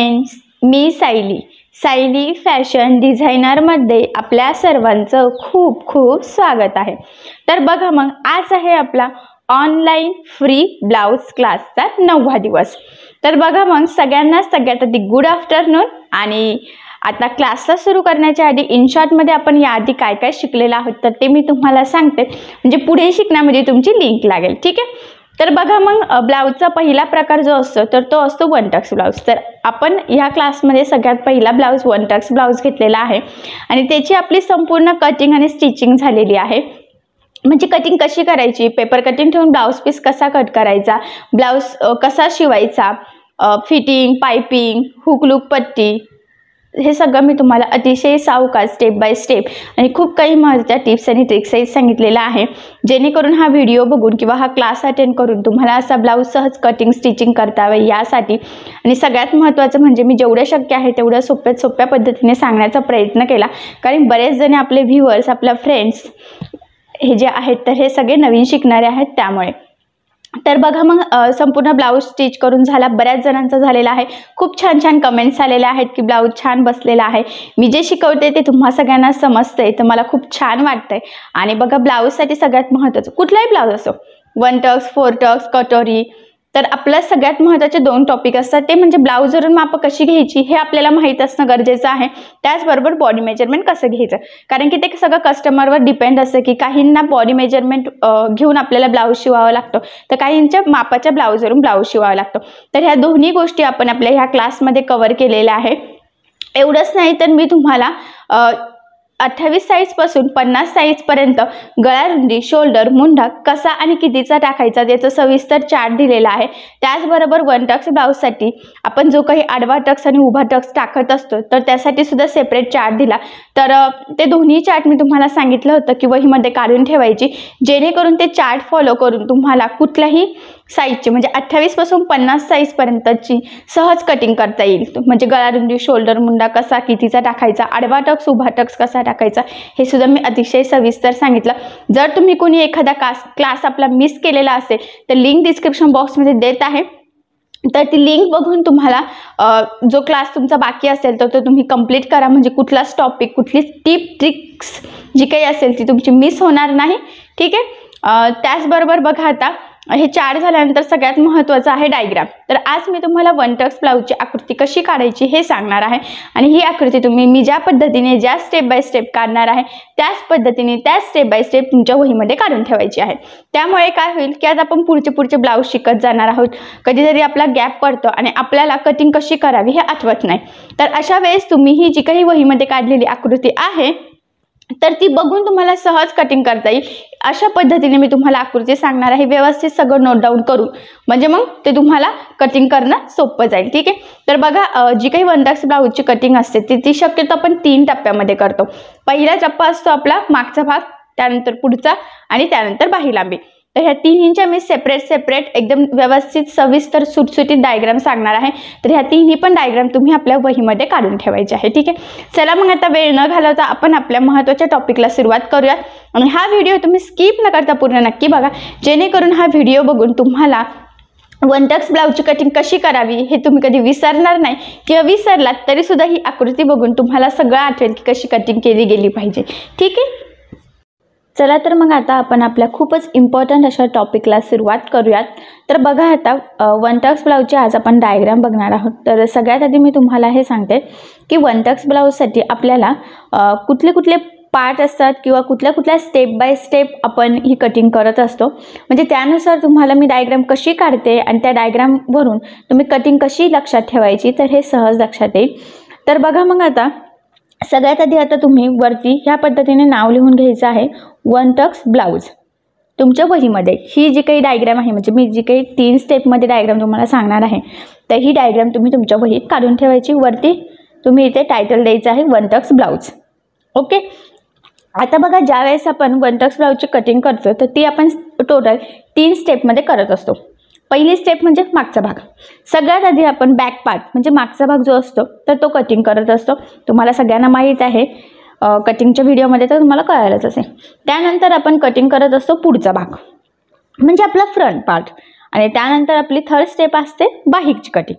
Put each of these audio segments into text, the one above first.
Friends, मी Sayali fashion डिझायनरमध्ये आपल्या सर्वांचं खूप खूप स्वागत आहे। तर बघा मग आज आहे आपला ऑनलाईन फ्री ब्लाउज क्लासचा 9वा दिवस। तर बघा मग सगळ्यात आधी गुड आफ्टरनून। आणि आता क्लासला सुरू करण्याच्या आधी इन शॉर्टमध्ये आपण याआधी काय काय शिकलेलं आहोत तर ते मी तुम्हाला सांगते, म्हणजे पुढे शिकण्यामध्ये तुमची लिंक लागेल। ठीक आहे। तर बघा मग ब्लाउजचा पहिला प्रकार जो असतो तर तो असतो वन टक्स ब्लाउज। तर आपण ह्या क्लासमध्ये सगळ्यात पहिला ब्लाउज वन टक्स ब्लाउज घेतलेला आहे आणि त्याची आपली संपूर्ण कटिंग आणि स्टिचिंग झालेली आहे। म्हणजे कटिंग कशी करायची, पेपर कटिंग ठेवून ब्लाउज पीस कसा कट करायचा, ब्लाउज कसा शिवायचा, फिटिंग, पाइपिंग, हुक लूक पट्टी, हे सगळं मी तुम्हाला अतिशय सावकाश स्टेप बाय स्टेप आणि खूप काही महत्त्वाच्या टिप्स आणि ट्रिक्सही सांगितलेला आहे, जेणेकरून हा व्हिडिओ बघून किंवा हा क्लास अटेंड करून तुम्हाला असा ब्लाउज सहज कटिंग स्टिचिंग करता यावे यासाठी। आणि सगळ्यात महत्त्वाचं म्हणजे मी जेवढं शक्य आहे तेवढं सोप्या पद्धतीने सांगण्याचा प्रयत्न केला, कारण बरेच जण आपले व्ह्यूअर्स, आपल्या फ्रेंड्स हे जे आहेत तर हे सगळे नवीन शिकणारे आहेत त्यामुळे। तर बघा मग संपूर्ण ब्लाउज स्टिच करून झाला, बऱ्याच जणांचा झालेला आहे। खूप छान कमेंट्स आलेल्या आहेत की ब्लाउज छान बसलेला आहे, मी जे शिकवते ते तुम्हा सगळ्यांना समजतंय, तर मला खूप छान वाटतंय। आणि बघा ब्लाउजसाठी सगळ्यात महत्त्वाचं कुठलाही ब्लाउज असो, वन टक्स, फोर टक्स, कटोरी, तर आपल्या सगळ्यात महत्त्वाचे 2 टॉपिक असतात, ते म्हणजे ब्लाउजवरून माप कशी घ्यायची हे आपल्याला माहीत असणं गरजेचं आहे, त्याचबरोबर बॉडी मेजरमेंट कसं घ्यायचं, कारण की ते सगळं कस्टमरवर डिपेंड असतं की काहींना बॉडी मेजरमेंट घेऊन आपल्याला ब्लाउज शिवावा लागतो, तर काहींच्या मापाच्या ब्लाउजवरून ब्लाउज शिवावा लागतो। तर ह्या दोन्ही गोष्टी आपण आपल्या ह्या क्लासमध्ये कव्हर केलेल्या आहे। एवढंच नाही तर मी तुम्हाला 28 साईजपासून 50 साईजपर्यंत गळा रुंदी, शोल्डर, मुंढा कसा आणि कितीचा टाकायचा त्याचं सविस्तर चार्ट दिलेला आहे। त्याचबरोबर वन टक्स ब्लाउजसाठी आपण जो काही आडवा टक्स आणि उभा टक्स टाकत असतो तर त्यासाठी सुद्धा सेपरेट चार्ट दिला। तर ते दोन्ही चार्ट मी तुम्हाला सांगितलं होतं की वहीमध्ये काढून ठेवायची, जेणेकरून ते चार्ट फॉलो करून तुम्हाला कुठल्याही साईजची म्हणजे 28 पासून 50 साईजपर्यंतची सहज कटिंग करता येईल। म्हणजे गळा रुंदी, शोल्डर, मुंडा कसा कितीचा टाकायचा, आडवा टक्स, उभा टक्स कसा टाकायचा, हे सुद्धा मी अतिशय सविस्तर सांगितलं। जर तुम्ही कोणी एखादा क्लास आपला मिस केलेला असेल तर लिंक डिस्क्रिप्शन बॉक्समध्ये देत आहे, तर ती लिंक बघून तुम्हाला जो क्लास तुमचा बाकी असेल तर तो तुम्ही कंप्लीट करा, म्हणजे कुठलाच टॉपिक, कुठली टिप ट्रिक्स जी काही असेल ती तुमची मिस होणार नाही। ठीक आहे। त्याचबरोबर बघा आता हे चार्ट झाल्यानंतर सगळ्यात महत्त्वाचं आहे डायग्राम। तर आज मी तुम्हाला वन टक्स ब्लाउजची आकृती कशी काढायची हे सांगणार आहे, आणि ही आकृती तुम्ही मी ज्या पद्धतीने ज्या स्टेप बाय स्टेप काढणार आहे त्याच पद्धतीने त्याच स्टेप बाय स्टेप तुमच्या वहीमध्ये काढून ठेवायची आहे। त्यामुळे काय होईल की आज आपण पुढचे ब्लाउज शिकत जाणार आहोत, कधीतरी आपला गॅप पडतो आणि आपल्याला कटिंग कशी करावी हे आठवत नाही, तर अशा वेळेस तुम्ही ही जी काही वहीमध्ये काढलेली आकृती आहे तर ती बघून तुम्हाला सहज कटिंग करता येईल अशा पद्धतीने मी तुम्हाला आकृती सांगणार आहे, व्यवस्थित सगळं नोट डाऊन करून, म्हणजे मग ते तुम्हाला कटिंग करणं सोपं जाईल। ठीक आहे। तर बघा जी काही वन टक्स ब्लाउजची कटिंग असते ती शक्यतो आपण 3 टप्प्यामध्ये करतो। पहिला टप्पा असतो आपला मागचा भाग, त्यानंतर पुढचा आणि त्यानंतर बाही लांबी। तर ह्या तिन्हींच्या मी सेपरेट एकदम व्यवस्थित सविस्तर सुटसुटीत डायग्राम सांगणार आहे, तर ह्या तिन्ही पण डायग्राम तुम्ही आपल्या वहीमध्ये काढून ठेवायचे आहे। ठीक आहे। चला मग आता वेळ न घालवता आपण आपल्या महत्त्वाच्या टॉपिकला सुरुवात करूयात, आणि हा व्हिडिओ तुम्ही स्किप न करता पूर्ण नक्की बघा, जेणेकरून हा व्हिडिओ बघून तुम्हाला वन टक्स ब्लाउजची कटिंग कशी करावी हे तुम्ही कधी विसरणार नाही, किंवा विसरलात तरी सुद्धा ही आकृती बघून तुम्हाला सगळं आठवेल की कशी कटिंग केली गेली पाहिजे। ठीक आहे। चला तर मग आता आपण आपल्या खूपच इम्पॉर्टंट अशा टॉपिकला सुरुवात करूयात। तर बघा आता वन टक्स ब्लाउजचे आज आपण डायग्राम बघणार आहोत। तर सगळ्यात आधी मी तुम्हाला हे सांगते की वन टक्स ब्लाउजसाठी आपल्याला कुठले पार्ट असतात किंवा कुठल्या स्टेप बाय स्टेप आपण ही कटिंग करत असतो, म्हणजे त्यानुसार तुम्हाला मी डायग्राम कशी काढते आणि त्या डायग्रामवरून तुम्ही कटिंग कशी लक्षात ठेवायची तर हे सहज लक्षात येईल। तर बघा मग आता सगळ्यात आधी आता तुम्ही वरती ह्या पद्धतीने नाव लिहून घ्यायचं आहे, वन टक्स ब्लाउज। तुमच्या वहीमध्ये ही जी काही डायग्राम आहे, म्हणजे मी जी काही 3 स्टेपमध्ये डायग्राम तुम्हाला सांगणार आहे तर ही डायग्राम तुम्ही तुमच्या वहीत काढून ठेवायची। वरती तुम्ही इथे टायटल द्यायचं आहे वन टक्स ब्लाउज। ओके। आता बघा ज्या वेळेस आपण वन टक्स ब्लाउजची कटिंग करतो तर ती आपण टोटल 3 स्टेपमध्ये करत असतो। पहिली स्टेप म्हणजे मागचा भाग। सगळ्यात आधी आपण बॅक पार्ट म्हणजे मागचा भाग जो असतो तर तो कटिंग करत असतो, तुम्हाला सगळ्यांना माहीत आहे, कटिंगच्या व्हिडिओमध्ये तर तुम्हाला कळायलाच असेल। त्यानंतर आपण कटिंग करत असतो पुढचा भाग म्हणजे आपला फ्रंट पार्ट, आणि त्यानंतर आपली थर्ड स्टेप असते बाहीची कटिंग।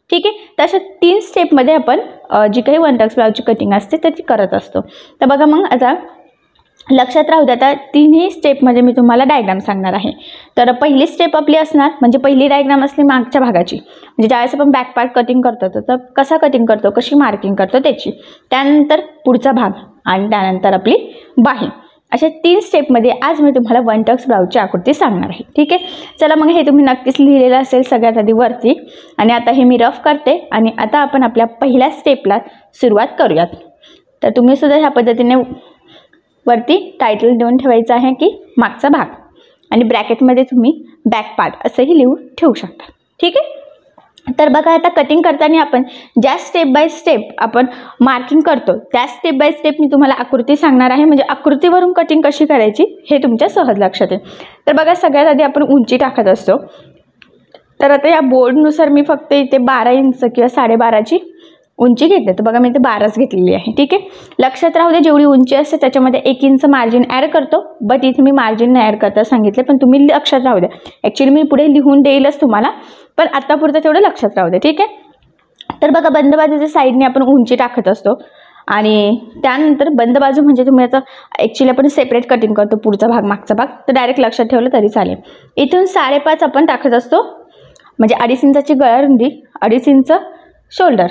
ठीक आहे. तशा 3 स्टेपमध्ये आपण जी काही वन टक्स ब्लाऊजची कटिंग असते तर ती करत असतो. तर बघा मग आता लक्षात राहू द्या, आता तिन्ही स्टेपमध्ये मी तुम्हाला डायग्राम सांगणार आहे. तर पहिली स्टेप आपली असणार म्हणजे पहिली डायग्राम असली मागच्या भागाची, म्हणजे ज्यावेळेस आपण बॅक पार्ट कटिंग करतो तर कसा कटिंग करतो, कशी मार्किंग करतो त्याची, त्यानंतर पुढचा भाग आणि त्यानंतर आपली बाही. अशा 3 स्टेपमध्ये आज मी तुम्हाला वन टक्स ब्लाऊजची आकृती सांगणार आहे. ठीक आहे. चला मग हे तुम्ही नक्कीच लिहिलेलं असेल सगळ्यात आधी वरती, आणि आता हे मी रफ करते आणि आता आपण आपल्या पहिल्या स्टेपला सुरुवात करूयात. तर तुम्ही सुद्धा ह्या पद्धतीने वरती टायटल देऊन ठेवायचं आहे की मागचा भाग, आणि ब्रॅकेटमध्ये तुम्ही बॅक पार्ट असंही लिहून ठेवू शकता. ठीक आहे. तर बघा आता कटिंग करताना आपण ज्या स्टेप बाय स्टेप आपण मार्किंग करतो त्या स्टेप बाय स्टेप मी तुम्हाला आकृती सांगणार आहे, म्हणजे आकृतीवरून कटिंग कशी करायची हे तुमच्या सहज लक्षात येईल. तर बघा सगळ्यात आधी आपण उंची टाकत असतो. तर आता या बोर्डनुसार मी फक्त इथे 12 इंच किंवा 12.5ची उंची घेतली. तर बघा मी इथे 12च घेतलेली आहे. ठीक आहे. लक्षात राहू दे जेवढी उंची असते त्याच्यामध्ये 1 इंच मार्जिन ॲड करतो, बट इथे मी मार्जिन नाही ॲड करता सांगितले, पण तुम्ही लक्षात राहू द्या. ॲक्च्युली मी पुढे लिहून देईलच तुम्हाला, पण आत्तापुरतं तेवढं लक्षात राहू दे. ठीक आहे. तर बघा बंद बाजूच्या साईडने आपण उंची टाकत असतो, आणि त्यानंतर बंद बाजू म्हणजे तुम्ही आता ॲक्च्युली आपण सेपरेट कटिंग करतो पुढचा भाग मागचा भाग, तर डायरेक्ट लक्षात ठेवलं तरी चालेल. इथून 5.5 आपण टाकत असतो, म्हणजे 2.5 इंचाची गळा रुंदी, 2.5 इंच शोल्डर.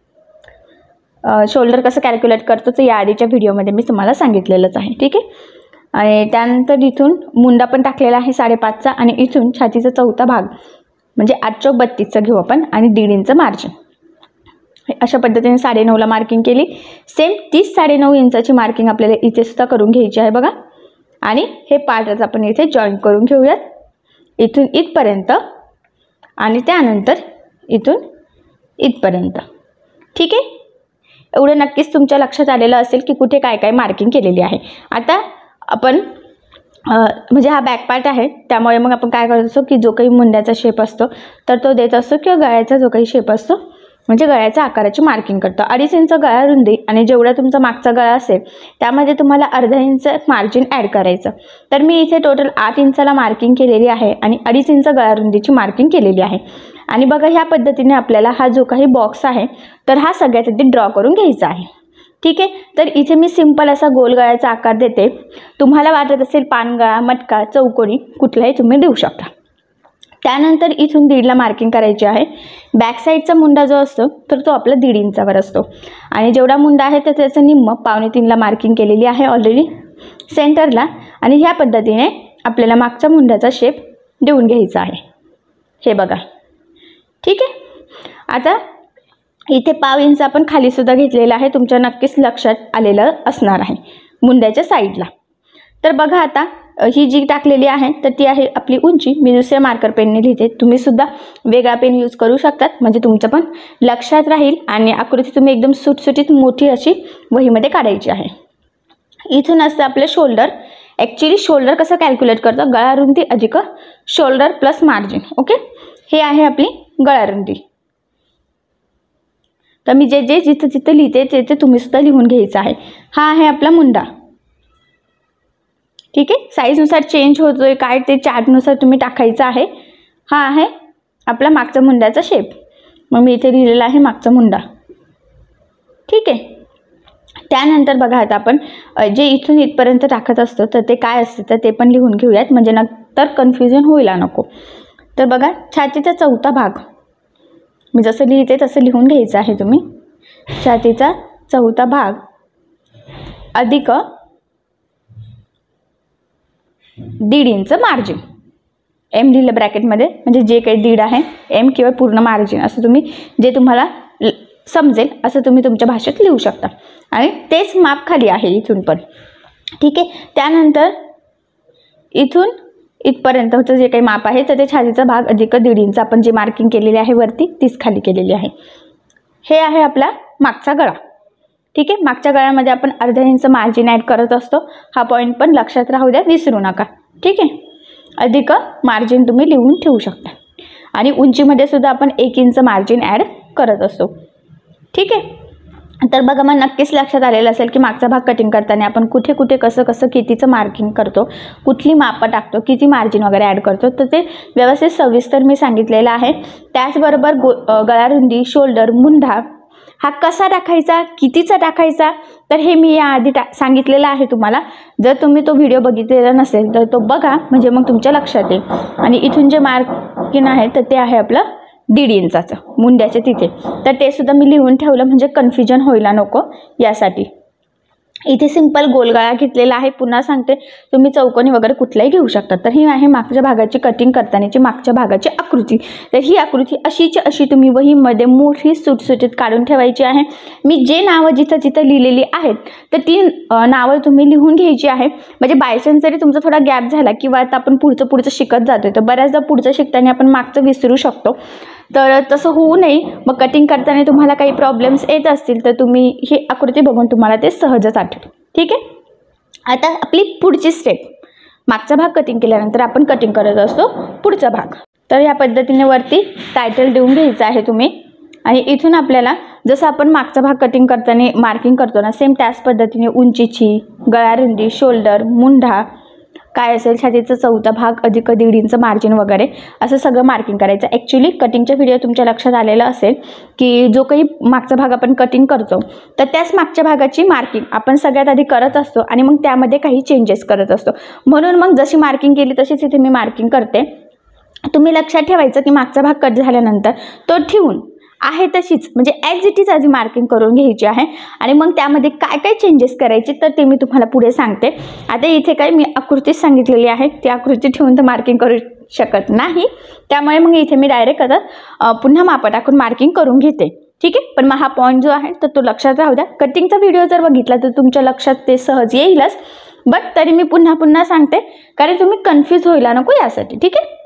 शोल्डर कसं कॅल्क्युलेट करतो तर या आधीच्या व्हिडिओमध्ये मी तुम्हाला सांगितलेलंच आहे. ठीक आहे. आणि त्यानंतर इथून मुंडा पण टाकलेला आहे 5.5चा, आणि इथून छातीचा चौथा भाग म्हणजे 8 चौक 32चा घेऊ आपण, आणि 1.5 इंच मार्जिन. अशा पद्धतीने 9.5ला मार्किंग केली. सेम 9.5 इंचाची मार्किंग आपल्याला इथे सुद्धा करून घ्यायची आहे बघा, आणि हे पार्टच आपण इथे जॉईन करून घेऊयात इथून इथपर्यंत, आणि त्यानंतर इथून इथपर्यंत. ठीक आहे. एवढं नक्कीच तुमच्या लक्षात आलेलं असेल की कुठे काय काय मार्किंग केलेली आहे. आता आपण म्हणजे हा बॅक पार्ट आहे, त्यामुळे मग आपण काय करत असतो की जो काही मुंड्याचा शेप असतो तर तो देत असतो, किंवा गळ्याचा जो काही शेप असतो म्हणजे गळ्याच्या आकाराची मार्किंग करतो. 2.5 इंच गळा रुंदी, आणि जेवढा तुमचा मागचा गळा असेल त्यामध्ये तुम्हाला अर्धा इंच मार्जिन ॲड करायचं. तर मी इथे टोटल 8 इंचाला मार्किंग केलेली आहे, आणि 2.5 इंच गळा रुंदीची मार्किंग केलेली आहे. आणि बघा ह्या पद्धतीने आपल्याला हा जो काही बॉक्स आहे तर हा सगळ्यात आधी ड्रॉ करून घ्यायचा आहे. ठीक आहे. तर इथे मी सिंपल असा गोल गळ्याचा आकार देते. तुम्हाला वाटत असेल पानगळा, मटका, चौकोनी कुठलाही तुम्ही देऊ शकता. त्यानंतर इथून 1.5ला मार्किंग करायची आहे. बॅक साईडचा मुंडा जो असतो तर तो आपला 1.5 इंचावर असतो, आणि जेवढा मुंडा आहे तर त्याचं निम्म 2.25ला मार्किंग केलेली आहे ऑलरेडी सेंटरला, आणि ह्या पद्धतीने आपल्याला मागच्या मुंड्याचा शेप देऊन घ्यायचा आहे. हे बघा. ठीक आहे. आता इथे 1/2 इंच आपण खाली सुद्धा घेतलेला आहे, तुमच्या नक्कीच लक्षात आलेलं असणार आहे मुंड्याच्या साईडला. तर बघा आता ही जी टाकलेली आहे तर ती आहे आपली उंची. मी दुसऱ्या मार्कर पेनने लिहिते, तुम्ही सुद्धा वेगळा पेन यूज करू शकतात, म्हणजे तुमचं पण लक्षात राहील, आणि आकृती तुम्ही एकदम सुटसुटीत मोठी अशी वहीमध्ये काढायची आहे. इथून असतं आपलं शोल्डर. ॲक्च्युली शोल्डर कसं कॅल्क्युलेट करतं, गळा रुंदी अधिक शोल्डर प्लस मार्जिन. ओके. हे आहे आपली गळा रुंदी. तर मी जे जे जिथं जिथं लिहिते ते तुम्ही सुद्धा लिहून घ्यायचं आहे. हा आहे आपला मुंडा. ठीक आहे. साईजनुसार चेंज होतोय काय ते चार्टनुसार तुम्ही टाकायचं आहे. हा आहे आपला मागचा मुंड्याचा शेप. मग मी इथे लिहिलेला आहे मागचा मुंडा. ठीक आहे. त्यानंतर बघा आता आपण जे इथून इथपर्यंत टाकत असतो तर ते काय असतं तर ते पण लिहून घेऊयात, म्हणजे नंतर कन्फ्युजन व्हायला नको. तर बघा छातीचा चौथा भाग मी जसं लिहिते तसं लिहून घ्यायचं आहे तुम्ही. छातीचा चौथा भाग अधिक 1.5 इंच मार्जिन. एम लिहिलं ब्रॅकेटमध्ये, म्हणजे जे काही 1.5 आहे एम किंवा पूर्ण मार्जिन असं तुम्ही जे तुम्हाला समजेल असं तुम्ही तुमच्या भाषेत लिहू शकता, आणि तेच माप खाली आहे इथून पण. ठीक आहे. त्यानंतर इथून इथपर्यंतचं जे काही माप आहे तर ते छातीचा भाग अधिक 1.5 इंच आपण जे मार्किंग केलेली आहे वरती तीच खाली केलेली आहे. हे आहे आपला मागचा गळा. ठीक आहे. मागच्या गळ्यामध्ये आपण अर्धा इंच मार्जिन ॲड करत असतो. हा पॉईंट पण लक्षात राहू द्या, विसरू नका. ठीक आहे. अधिक मार्जिन तुम्ही लिहून ठेवू शकता, आणि उंचीमध्ये सुद्धा आपण 1 इंच मार्जिन ॲड करत असतो. ठीक आहे. तर बघा मग नक्कीच लक्षात आलेलं असेल की मागचा भाग कटिंग करताना आपण कुठे कुठे कसं कसं कितीचं मार्किंग करतो, कुठली मापं टाकतो, किती मार्जिन वगैरे ॲड करतो, तर ते व्यवस्थित सविस्तर मी सांगितलेलं आहे. त्याचबरोबर गळारुंदी, शोल्डर, मुंढा हा कसा टाकायचा, कितीचा टाकायचा, तर हे मी याआधी सांगितलेलं आहे तुम्हाला. जर तुम्ही तो व्हिडिओ बघितलेला नसेल तर तो बघा, म्हणजे मग तुमच्या लक्षात येईल. आणि इथून जे मार्किंग आहे तर ते आहे आपलं 1.5 इंचाचं मुंड्याच्या तिथे, तर ते सुद्धा मी लिहून ठेवलं म्हणजे कन्फ्युजन व्हायला नको यासाठी. इथे सिंपल गोलगळा घेतलेला आहे. पुन्हा सांगते, तुम्ही चौकोनी वगैरे कुठलाही घेऊ शकता. तर ही आहे मागच्या भागाची कटिंग करतानाची मागच्या भागाची आकृती. तर ही आकृती अशीची अशी तुम्ही वहीमध्ये मोठी सुटसुटीत काढून ठेवायची आहे. मी जे नावं जिथं जिथं लिहिलेली आहेत तर ती नावं तुम्ही लिहून घ्यायची आहे. म्हणजे बायचान्स जरी तुमचा थोडा गॅप झाला किंवा आता आपण पुढचं शिकत जातोय तर बऱ्याचदा पुढचं शिकताना आपण मागचं विसरू शकतो. तर तसं होऊ नये. मग कटिंग करताना तुम्हाला काही प्रॉब्लेम्स येत असतील तर तुम्ही ही आकृती बघून तुम्हाला ते सहजच आठवेल. ठीक आहे. आता आपली पुढची स्टेप, मागचा भाग कटिंग केल्यानंतर आपण कटिंग करत असतो पुढचा भाग. तर या पद्धतीने वरती टायटल देऊन घ्यायचं आहे तुम्ही. आणि इथून आपल्याला जसं आपण मागचा भाग कटिंग करताना मार्किंग करतो ना, सेम त्याच पद्धतीने उंचीची, गळारुंदी, शोल्डर, मुंढा काय असेल, छातीचा चौथा भाग अधिक 1.5 इंच मार्जिन वगैरे असं सगळं मार्किंग करायचं. ॲक्च्युली कटिंगच्या व्हिडिओ तुमच्या लक्षात आलेलं असेल की जो काही मागचा भाग आपण कटिंग करतो तर त्याच मागच्या भागाची मार्किंग आपण सगळ्यात आधी करत असतो आणि मग त्यामध्ये काही चेंजेस करत असतो. म्हणून मग जशी मार्किंग केली तशीच इथे मी मार्किंग करते. तुम्ही लक्षात ठेवायचं की मागचा भाग कट झाल्यानंतर तो ठेवून आहे तशीच म्हणजे ॲज इट इज आधी मार्किंग करून घ्यायची आहे. आणि मग त्यामध्ये काय काय चेंजेस करायचे तर ते मी तुम्हाला पुढे सांगते. आता इथे काय मी आकृतीच सांगितलेली आहे, ती आकृती ठेवून तर मार्किंग करू शकत नाही. त्यामुळे मग इथे मी डायरेक्ट आता पुन्हा मापं टाकून मार्किंग करून घेते. ठीक आहे. पण मग हा पॉईंट जो आहे तर तो लक्षात राहू द्या. कटिंगचा व्हिडिओ जर बघितला तर तुमच्या लक्षात ते सहज येईलच, बट तरी मी पुन्हा पुन्हा सांगते कारण तुम्ही कन्फ्यूज व्हायला नको यासाठी. ठीक आहे.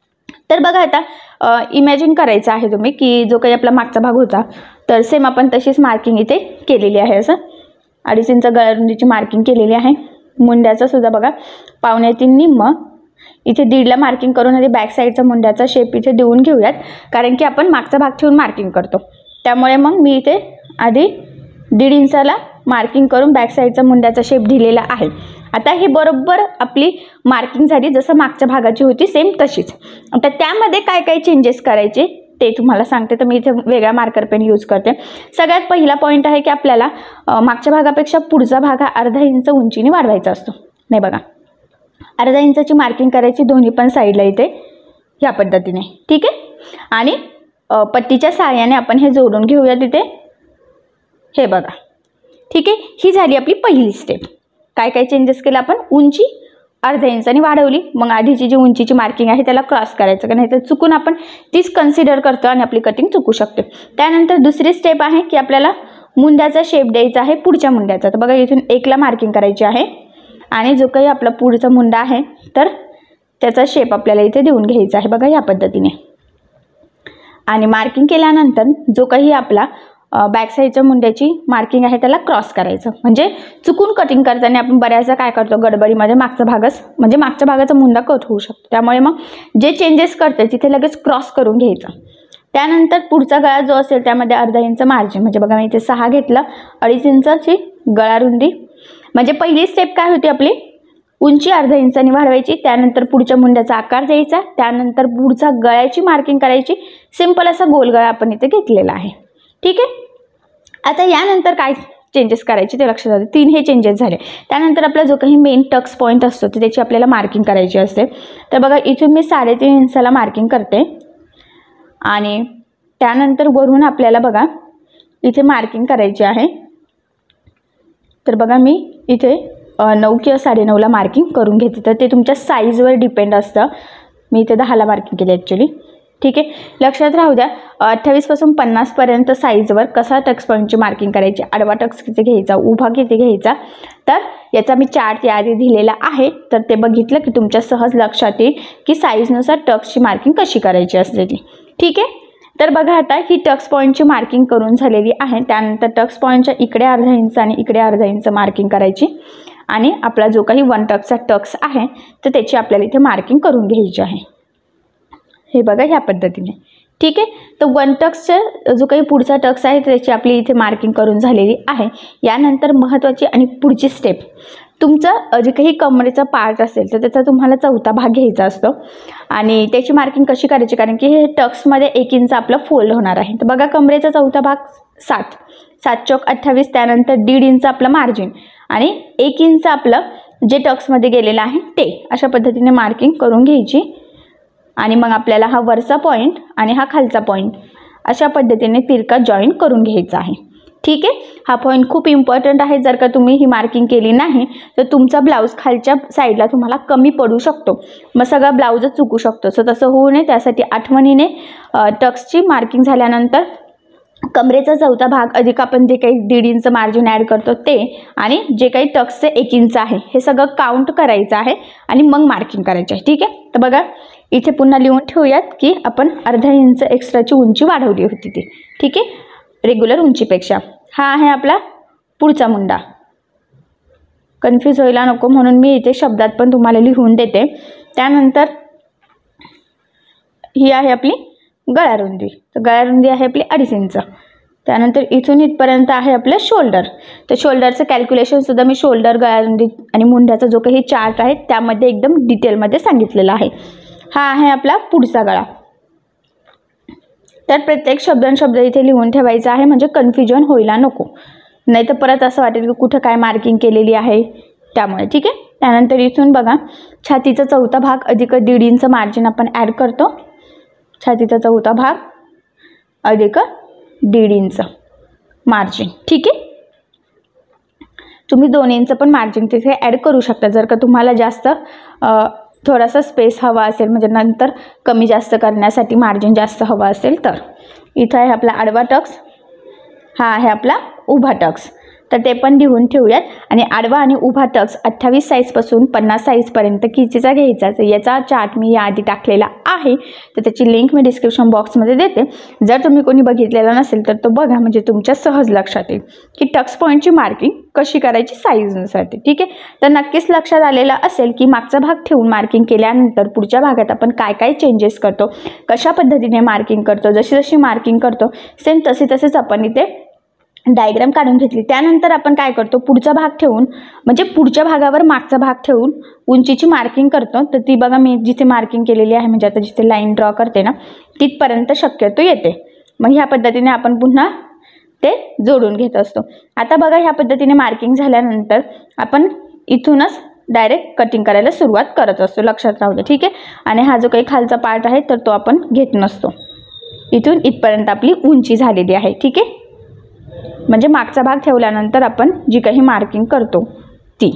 तर बघा आता इमॅजिन करायचं आहे तुम्ही की जो काही आपला मागचा भाग होता तर सेम आपण तशीच मार्किंग इथे केलेली आहे. असं 2.5 इंच गळारुंदीची मार्किंग केलेली आहे. मुंड्याचं सुद्धा बघा 2.25 निम्म इथे 1.5ला मार्किंग करून आधी बॅक साईडचा मुंड्याचा शेप इथे देऊन घेऊयात, कारण की आपण मागचा भाग ठेवून मार्किंग करतो. त्यामुळे मग मी इथे आधी 1.5 इंचाला मार्किंग करून बॅक साईडचा मुंड्याचा शेप दिलेला आहे. आता ही बरोबर आपली मार्किंग झाली जसं मागच्या भागाची होती सेम तशीच. आता त्यामध्ये काय काय चेंजेस करायचे ते तुम्हाला सांगते. तर मी इथे वेगळा मार्कर पेन यूज करते. सगळ्यात पहिला पॉईंट आहे की आपल्याला मागच्या भागापेक्षा पुढचा भाग हा 1/2 इंच उंचीने वाढवायचा असतो. नाही बघा, 1/2 इंचाची मार्किंग करायची दोन्ही पण साईडला इथे ह्या पद्धतीने. ठीक आहे. आणि पट्टीच्या सहाय्याने आपण हे जोडून घेऊया तिथे. हे बघा. ठीक आहे. ही झाली आपली पहिली स्टेप. काय काय चेंजेस केलं आपण, उंची 1/2 इंचाने वाढवली. मग आधीची जी उंचीची मार्किंग आहे त्याला क्रॉस करायचं, कारण नाही तर चुकून आपण तीच कन्सिडर करतो आणि आपली कटिंग चुकू शकते. त्यानंतर दुसरी स्टेप आहे की आपल्याला मुंड्याचा शेप द्यायचा आहे पुढच्या मुंड्याचा. तर बघा इथून 1ला मार्किंग करायची आहे आणि जो काही आपला पुढचा मुंडा आहे तर त्याचा शेप आपल्याला इथे देऊन घ्यायचा आहे. बघा या पद्धतीने. आणि मार्किंग केल्यानंतर जो काही आपला बॅक साईडच्या मुंड्याची मार्किंग आहे त्याला क्रॉस करायचं. म्हणजे चुकून कटिंग करताना आपण बऱ्याचदा काय करतो गडबडीमध्ये मागचा भागाचा मुंडा कट होऊ शकतो. त्यामुळे मग जे चेंजेस करते तिथे लगेच क्रॉस करून घ्यायचं. त्यानंतर पुढचा गळा जो असेल त्यामध्ये 1/2 इंच मार्जिन, म्हणजे बघा मी इथे 6 घेतलं, 2.5 इंचाची गळारुंदी. म्हणजे पहिली स्टेप काय होती आपली, उंची 1/2 इंचाने वाढवायची. त्यानंतर पुढच्या मुंड्याचा आकार द्यायचा. त्यानंतर पुढचा गळ्याची मार्किंग करायची. सिंपल असा गोल गळा आपण इथे घेतलेला आहे. ठीक आहे. आता यानंतर काय चेंजेस करायचे ते लक्षात आले. 3 हे चेंजेस झाले. त्यानंतर आपला जो काही मेन टक्स पॉईंट असतो तर त्याची आपल्याला मार्किंग करायची असते. तर बघा इथून मी 3.5 इंचाला मार्किंग करते आणि त्यानंतर वरून आपल्याला बघा इथे मार्किंग करायची आहे. तर बघा मी इथे 9 किंवा 9.5ला मार्किंग करून घेते. तर ते तुमच्या साईजवर डिपेंड असतं. मी इथे 10ला मार्किंग केली ॲक्च्युली. ठीक आहे. लक्षात राहू द्या 28 पासून 50 पर्यंत साईजवर कसा टक्स पॉईंटची मार्किंग करायची, आडवा टक्स किती घ्यायचा, उभा किती घ्यायचा, तर याचा मी चार्ट याआधी दिलेला आहे. तर ते बघितलं की तुमच्या सहज लक्षात येईल की साईजनुसार टक्सची मार्किंग कशी करायची असते ती. ठीक आहे. तर बघा आता ही टक्स पॉईंटची मार्किंग करून झालेली आहे. त्यानंतर टक्स पॉईंटच्या इकडे 1/2 इंच आणि इकडे 1/2 इंच मार्किंग करायची आणि आपला जो काही 1 टक्सचा टक्स आहे तर त्याची आपल्याला इथे मार्किंग करून घ्यायची आहे. हे बघा ह्या पद्धतीने. ठीक आहे. तर 1 टक्सचा जो काही पुढचा टक्स आहे त्याची आपली इथे मार्किंग करून झालेली आहे. यानंतर महत्त्वाची आणि पुढची स्टेप, तुमचं जे काही कमरेचा पार्ट असेल तर त्याचा तुम्हाला चौथा भाग घ्यायचा असतो आणि त्याची मार्किंग कशी करायची, कारण की हे टक्समध्ये 1 इंच आपलं फोल्ड होणार आहे. तर बघा, कमरेचा चौथा भाग 7, 7 चौक 28, त्यानंतर 1.5 इंच आपलं मार्जिन आणि 1 इंच आपलं जे टक्समध्ये गेलेलं आहे ते, अशा पद्धतीने मार्किंग करून घ्यायची. आणि मग आपल्याला हा वरचा पॉईंट आणि हा खालचा पॉईंट अशा पद्धतीने तिरका जॉईन करून घ्यायचा आहे. ठीक आहे. हा पॉईंट खूप इम्पॉर्टंट आहे. जर का तुम्ही ही मार्किंग केली नाही तर तुमचा ब्लाऊज खालच्या साईडला तुम्हाला कमी पडू शकतो, मग सगळा ब्लाऊजच चुकू शकतो. सो तसं होऊ नये, त्यासाठी आठवणीने टक्सची मार्किंग झाल्यानंतर कमरेचा चौथा भाग अधिक आपण जे काही 1.5 इंच मार्जिन ॲड करतो ते आणि जे काही टक्सचे 1 इंच आहे हे सगळं काउंट करायचं आहे आणि मग मार्किंग करायची आहे. ठीक आहे. तर बघा, इथे पुन्हा लिहून ठेवूयात की आपण अर्धा इंच एक्स्ट्राची उंची वाढवली होती ती. ठीक आहे, रेग्युलर उंचीपेक्षा. हा आहे आपला पुढचा मुंडा. कन्फ्यूज व्हायला नको म्हणून मी इथे शब्दात पण तुम्हाला लिहून देते. त्यानंतर ही आहे आपली गळारुंदी. तर गळारुंदी आहे आपली 2.5 इंच. त्यानंतर इथून इथपर्यंत आहे आपलं शोल्डर. तर शोल्डरचं कॅल्क्युलेशनसुद्धा मी शोल्डर, गळारुंदी आणि मुंड्याचा जो काही चार्ट आहे त्यामध्ये एकदम डिटेलमध्ये सांगितलेला आहे. हा आहे आपला पुढचा गळा. तर प्रत्येक शब्द इथे लिहून ठेवायचा आहे, म्हणजे कन्फ्युजन व्हायला नको, नाही तर परत असं वाटेल की कुठं काय मार्किंग केलेली आहे त्यामुळे. ठीक आहे. त्यानंतर इथून बघा, छातीचा चौथा भाग अधिक 1.5 इंच मार्जिन आपण ॲड करतो. छातीचा चौथा भाग अधिक 1.5 इंच मार्जिन. ठीक आहे. तुम्ही 2 इंच पण मार्जिन तिथे ॲड करू शकता जर का तुम्हाला जास्त थोडासा स्पेस हवा असेल, म्हणजे नंतर कमी जास्त करण्यासाठी मार्जिन जास्त हवा असेल तर. इथं आहे आपला आडवा टक्स, हा आहे आपला उभा टक्स. तर ते पण लिहून ठेवूयात. आणि आडवा आणि उभा टक्स 28 साईजपासून 50 साईजपर्यंत कितीचा घ्यायचा, तर याचा चार्ट मी याआधी टाकलेला आहे, तर त्याची लिंक मी डिस्क्रिप्शन बॉक्समध्ये देते. जर तुम्ही कोणी बघितलेला नसेल तर तो बघा, म्हणजे तुमच्या सहज लक्षात येईल की टक्स पॉईंटची मार्किंग कशी करायची साईजनुसार. ठीक आहे. तर नक्कीच लक्षात आलेलं असेल की मागचा भाग ठेवून मार्किंग केल्यानंतर पुढच्या भागात आपण काय काय चेंजेस करतो, कशा पद्धतीने मार्किंग करतो, जशी जशी मार्किंग करतो सेम तसेच आपण इथे डायग्राम काढून घेतली. त्यानंतर आपण काय करतो, पुढचा भाग ठेवून, म्हणजे पुढच्या भागावर मागचा भाग ठेवून उंचीची मार्किंग करतो. तर ती बघा, मी जिथे मार्किंग केलेली आहे, म्हणजे आता जिथे लाईन ड्रॉ करते ना तिथपर्यंत शक्यतो येते. मग ह्या पद्धतीने आपण पुन्हा ते जोडून घेत असतो. आता बघा, ह्या पद्धतीने मार्किंग झाल्यानंतर आपण इथूनच डायरेक्ट कटिंग करायला सुरुवात करत असतो, लक्षात राहू दे. ठीक आहे. आणि हा जो काही खालचा पार्ट आहे तर तो आपण घेत नसतो. इथून इथपर्यंत आपली उंची झालेली आहे. ठीक आहे. म्हणजे मागचा भाग ठेवल्यानंतर आपण जी काही मार्किंग करतो ती.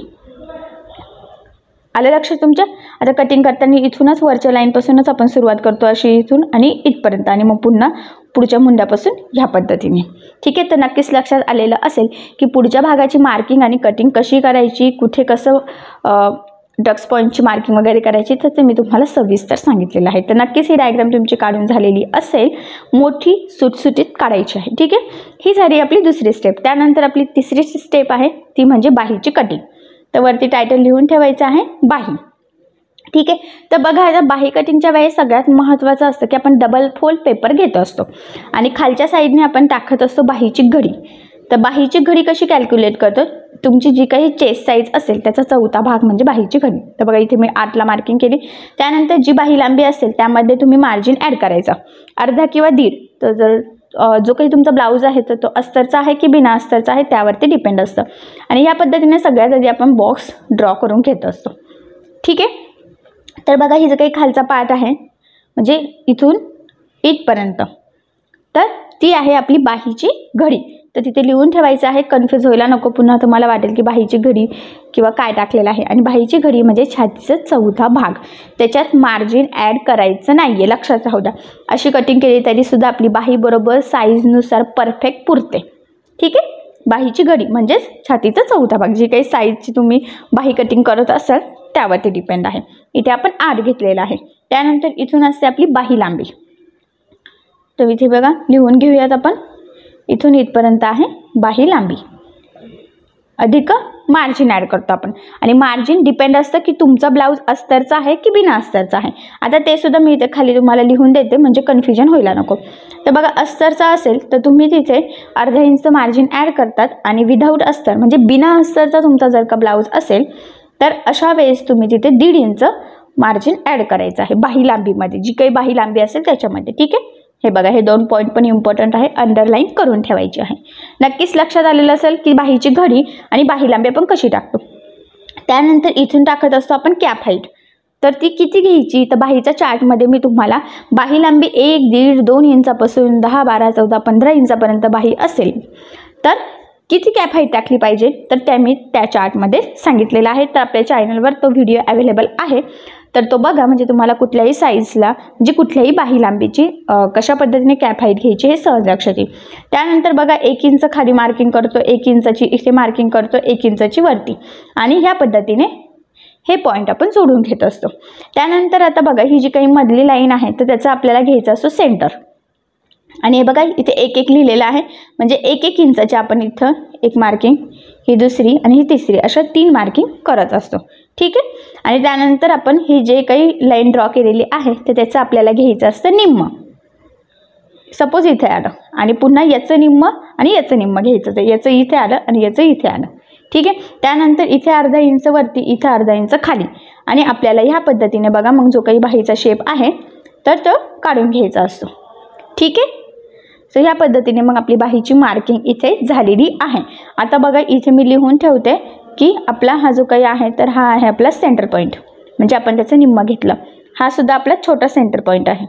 आलं लक्षात तुमच्या? आता कटिंग करताना इथूनच वरच्या लाईनपासूनच आपण सुरुवात करतो, अशी इथून आणि इथपर्यंत, आणि मग पुन्हा पुढच्या मुंड्यापासून ह्या पद्धतीने. ठीक आहे. तर नक्कीच लक्षात आलेलं असेल की पुढच्या भागाची मार्किंग आणि कटिंग कशी करायची, कुठे कसं डक्स पॉईंटची मार्किंग वगैरे करायची, तर ते मी तुम्हाला सविस्तर सांगितलेलं आहे. तर नक्कीच ही डायग्राम तुमची काढून झालेली असेल, मोठी सुटसुटीत काढायची आहे. ठीक आहे. ही झाली आपली दुसरी स्टेप. त्यानंतर आपली तिसरी स्टेप आहे ती म्हणजे बाहीची कटिंग. तर वरती टायटल लिहून ठेवायचं आहे बाही. ठीक आहे. तर बघा, आता बाही कटिंगच्या वेळेस सगळ्यात महत्त्वाचं असतं की आपण डबल फोल्ड पेपर घेत असतो आणि खालच्या साईडने आपण टाकत असतो बाहीची घडी. तर बाहीची घडी कशी कॅल्क्युलेट करतो, तुमची जी काही चेस्ट साईज असेल त्याचा चौथा भाग म्हणजे बाहीची घडी. तर बघा, इथे मी 8ला मार्किंग केली. त्यानंतर जी बाही लांबी असेल त्यामध्ये तुम्ही मार्जिन ॲड करायचा, अर्धा किंवा 1.5. तर जर जो काही तुमचा ब्लाऊज आहे तर तो अस्तरचा आहे की बिना अस्तरचा आहे त्यावरती डिपेंड असतं. आणि या पद्धतीने सगळ्यात आधी आपण बॉक्स ड्रॉ करून घेत असतो. ठीक आहे. तर बघा, ही जो काही खालचा पार्ट आहे म्हणजे इथून इथपर्यंत, तर ती आहे आपली बाहीची घडी. तर तिथे लिहून ठेवायचं आहे, कन्फ्यूज व्हायला नको, पुन्हा तुम्हाला वाटेल की बाहीची घडी किंवा काय टाकलेलं आहे. आणि बाहीची घडी म्हणजे छातीचा चौथा भाग, त्याच्यात मार्जिन ॲड करायचं नाही आहे, लक्षात राहू द्या. अशी कटिंग केली तरीसुद्धा आपली बाही बरोबर साईजनुसार परफेक्ट पुरते. ठीक आहे. बाहीची घडी म्हणजेच छातीचा चौथा भाग, जी काही साईजची तुम्ही बाही कटिंग करत असाल त्यावरती डिपेंड आहे. इथे आपण 8 घेतलेला आहे. त्यानंतर इथून असते आपली बाही लांबी. तर इथे बघा, लिहून घेऊयात आपण. इथून इथपर्यंत आहे बाही लांबी अधिक मार्जिन ॲड करतो आपण. आणि मार्जिन डिपेंड असतं की तुमचा ब्लाऊज अस्तरचा आहे की बिना अस्तरचा आहे. आता ते सुद्धा मी इथे खाली तुम्हाला लिहून देते म्हणजे कन्फ्युजन व्हायला नको. तर बघा, अस्तरचा असेल तर तुम्ही तिथे अर्धा इंच मार्जिन ॲड करतात आणि विदाऊट अस्तर म्हणजे बिना अस्तरचा तुमचा जर का ब्लाऊज असेल तर अशा वेळेस तुम्ही तिथे 1.5 इंच मार्जिन ॲड करायचं आहे बाही लांबीमध्ये, जी काही बाही लांबी असेल त्याच्यामध्ये. ठीक आहे, हे बघा, हे 2 पॉईंट पण इम्पॉर्टंट आहे, अंडरलाईन करून ठेवायची आहे. नक्कीच लक्षात आलेलं असेल की बाहीची घडी आणि बाही लांबी आपण कशी टाकतो. त्यानंतर इथून टाकत असतो आपण कॅप हाईट. तर ती किती घ्यायची, तर बाहीच्या चार्टमध्ये मी तुम्हाला बाही लांबी 1, 1.5, 2 इंचापासून 10, 12, 14, 15 इंचापर्यंत बाही असेल तर किती कॅप हाईट टाकली पाहिजे तर त्या चार्टमध्ये सांगितलेलं आहे. तर आपल्या चॅनलवर तो व्हिडिओ अवेलेबल आहे, तर तो बघा, म्हणजे तुम्हाला कुठल्याही साईजला म्हणजे कुठल्याही बाही लांबीची कशा पद्धतीने कॅप हाईट घ्यायची हे सहज लक्षात येईल. त्यानंतर बघा, 1 इंच खाली मार्किंग करतो, 1 इंचाची इथे मार्किंग करतो, 1 इंचाची वरती, आणि ह्या पद्धतीने हे पॉईंट आपण जोडून घेत असतो. त्यानंतर आता बघा, ही जी काही मधली लाईन आहे तर त्याचा आपल्याला घ्यायचा असतो सेंटर. आणि हे बघा, इथे 1 1 लिहिलेलं आहे, म्हणजे 1 1 इंचाची आपण इथं एक मार्किंग, ही दुसरी आणि ही तिसरी, अशा 3 मार्किंग करत असतो. ठीक आहे, आणि त्यानंतर आपण ही जे काही लाईन ड्रॉ केलेली आहे तर त्याचं आपल्याला घ्यायचं असतं निम्म. सपोज इथे आलं आणि पुन्हा याचं निम्म आणि याचं निम्म घ्यायचं, तर याचं इथे आलं आणि याचं इथे आलं. ठीक आहे, त्यानंतर इथे अर्धा इंच वरती, इथे अर्धा इंच खाली, आणि आपल्याला ह्या पद्धतीने बघा मग जो काही बाहीचा शेप आहे तर तो काढून घ्यायचा असतो. ठीक आहे, सो ह्या पद्धतीने मग आपली बाहीची मार्किंग इथे झालेली आहे. आता बघा, इथे मी लिहून ठेवते की आपला हा जो काही आहे तर हा आहे आपला सेंटर पॉईंट, म्हणजे आपण त्याचं निम्म घेतलं. हा सुद्धा आपला छोटा सेंटर पॉईंट आहे.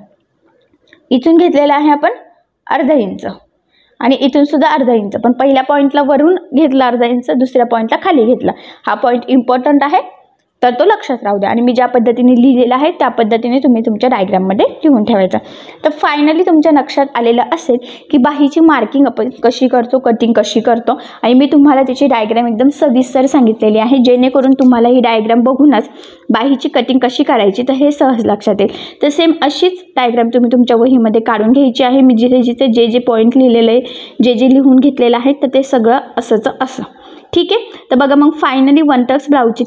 इथून घेतलेला आहे आपण अर्धा इंच आणि इथून सुद्धा अर्धा इंच, पण पहिल्या पॉईंटला वरून घेतला अर्धा इंच, दुसऱ्या पॉईंटला खाली घेतला. हा पॉईंट इम्पॉर्टंट आहे तर तो लक्षात राहू द्या. आणि मी ज्या पद्धतीने लिहिलेला आहे त्या पद्धतीने तुम्ही तुमच्या डायग्राममध्ये लिहून ठेवायचा. तर फायनली तुमच्या लक्षात आलेलं असेल की बाहीची मार्किंग आपण कशी करतो, कटिंग कशी करतो, आणि मी तुम्हाला त्याची डायग्राम एकदम सविस्तर सांगितलेली आहे, जेणेकरून तुम्हाला ही डायग्राम बघूनच बाहीची कटिंग कशी करायची तर हे सहज लक्षात येईल. तर सेम अशीच डायग्राम तुम्ही तुमच्या वहीमध्ये काढून घ्यायची आहे. मी जिथे जिथे जे जे पॉईंट लिहिलेलं आहे, जे जे लिहून घेतलेलं आहे तर ते सगळं असंच असं. ठीक आहे, तर बघा मग फायनली वन टक्स ब्लाऊजची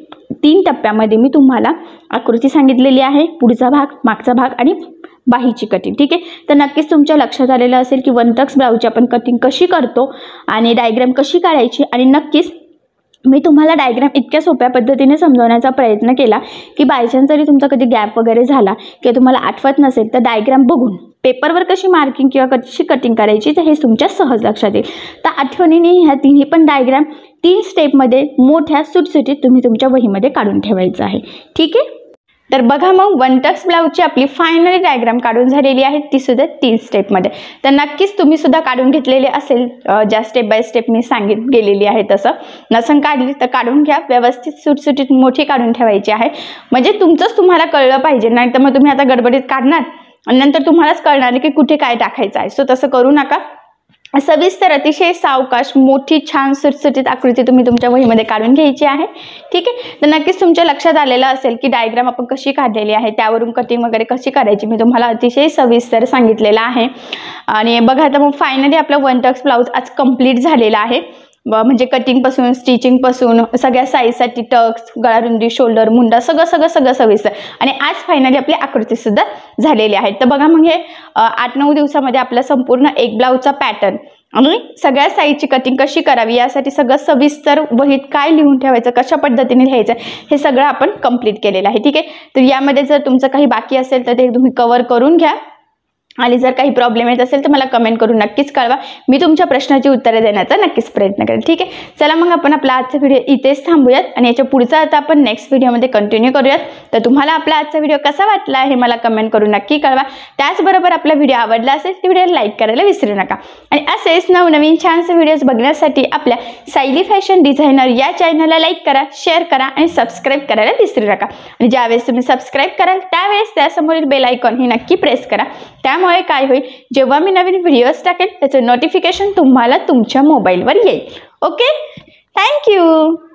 3 टप्प्यामध्ये मी तुम्हाला आकृती सांगितलेली आहे, पुढचा भाग, मागचा भाग आणि बाहीची कटिंग. ठीक आहे, तर नक्कीच तुमच्या लक्षात आलेलं असेल की वन टक्स ब्लाऊजची आपण कटिंग कशी करतो आणि डायग्राम कशी काढायची. आणि नक्कीच मी तुम्हाला डायग्राम इतक्या सोप्या पद्धतीने समजवण्याचा प्रयत्न केला की बायचान्स जरी तुमचा कधी गॅप वगैरे झाला किंवा तुम्हाला आठवत नसेल तर डायग्राम बघून पेपरवर कशी मार्किंग किंवा कशी कटिंग करायची तर हे तुमच्या सहज लक्षात येईल. तर आठवणीने ह्या तिन्ही पण डायग्राम 3 स्टेपमध्ये मोठ्या सुटसुटीत तुम्ही तुमच्या वहीमध्ये काढून ठेवायचं आहे. ठीक आहे, तर बघा मग वन टक्स ब्लाऊजची आपली फायनली डायग्राम काढून झालेली आहे, ती सुद्धा 3 स्टेपमध्ये. तर नक्कीच तुम्ही सुद्धा काढून घेतलेले असेल, ज्या स्टेप बाय स्टेप मी सांगित गेलेली आहे तसं. नसन काढली तर काढून घ्या, व्यवस्थित सुटसुटीत मोठी काढून ठेवायची आहे, म्हणजे तुमचंच तुम्हाला कळलं पाहिजे. नाही तर मग तुम्ही आता गडबडीत काढणार आणि नंतर तुम्हालाच कळणार नाही की कुठे काय टाकायचं आहे. सो तसं करू नका. सविस्तर अतिशय सावकाश मोठी छान सुटसुटीत आकृती तुम्ही तुमच्या वहीमध्ये काढून घ्यायची आहे. ठीक आहे, तर नक्कीच तुमच्या लक्षात आलेलं असेल की डायग्राम आपण कशी काढलेली आहे, त्यावरून कटिंग वगैरे कशी करायची मी तुम्हाला अतिशय सविस्तर सांगितलेलं आहे. आणि बघा आता मग फायनली आपलं वन टक्स ब्लाऊज आज कंप्लीट झालेला आहे, म्हणजे कटिंगपासून स्टिचिंगपासून सगळ्या साईजसाठी टक्स, गळारुंदी, शोल्डर, मुंडा सगळं सविस्तर. आणि आज फायनली आपली आकृतीसुद्धा झालेली आहे. तर बघा मग हे 8-9 दिवसामध्ये आपला संपूर्ण एक ब्लाऊजचा पॅटर्न आणि सगळ्या साईजची कटिंग कशी करावी यासाठी सगळं सविस्तर वहीत काय लिहून ठेवायचं, कशा पद्धतीने लिहायचं हे सगळं आपण कंप्लीट केलेलं आहे. ठीक आहे, तर यामध्ये जर तुमचं काही बाकी असेल तर ते तुम्ही कव्हर करून घ्या. आणि जर काही प्रॉब्लेम येत असेल तर मला कमेंट करून नक्कीच कळवा, मी तुमच्या प्रश्नाची उत्तरे देण्याचा नक्कीच प्रयत्न करेन. ठीक आहे, चला मग आपण आपला आजचा व्हिडिओ इथेच थांबूयात आणि याच्या पुढचा आता आपण नेक्स्ट व्हिडिओमध्ये कंटिन्यू करूयात. तर तुम्हाला आपला आजचा व्हिडिओ कसा वाटला हे मला कमेंट करून नक्की कळवा. त्याचबरोबर आपला व्हिडिओ आवडला असेल तर व्हिडिओला लाईक करायला विसरू नका. आणि असेच नवनवीन छानसे व्हिडिओज बघण्यासाठी आपल्या सायली फॅशन डिझायनर या चॅनलला लाईक करा, शेअर करा आणि सबस्क्राईब करायला विसरू नका. आणि ज्यावेळेस तुम्ही सबस्क्राईब कराल त्यावेळेस त्यासमोरील बेल आयकॉन ही नक्की प्रेस करा. त्यामुळे काय होईल, जेव्हा मी नवीन व्हिडिओज टाकेल त्याचं नोटिफिकेशन तुम्हाला तुमच्या मोबाईलवर येईल. Okay, thank you.